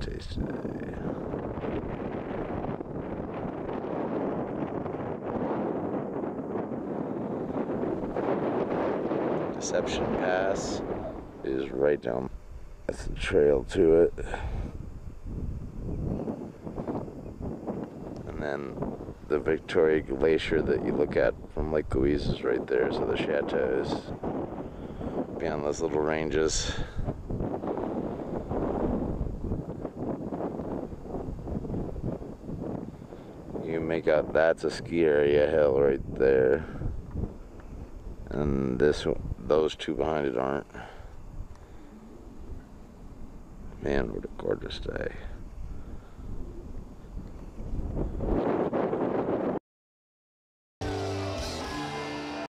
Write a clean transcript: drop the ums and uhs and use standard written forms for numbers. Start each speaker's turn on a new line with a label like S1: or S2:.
S1: taste today. Deception Pass is right down. That's the trail to it. And then the Victoria Glacier that you look at from Lake Louise is right there. So the chateaus beyond those little ranges. You make out that's a ski area hill right there. And those two behind it aren't. Man, what a gorgeous day.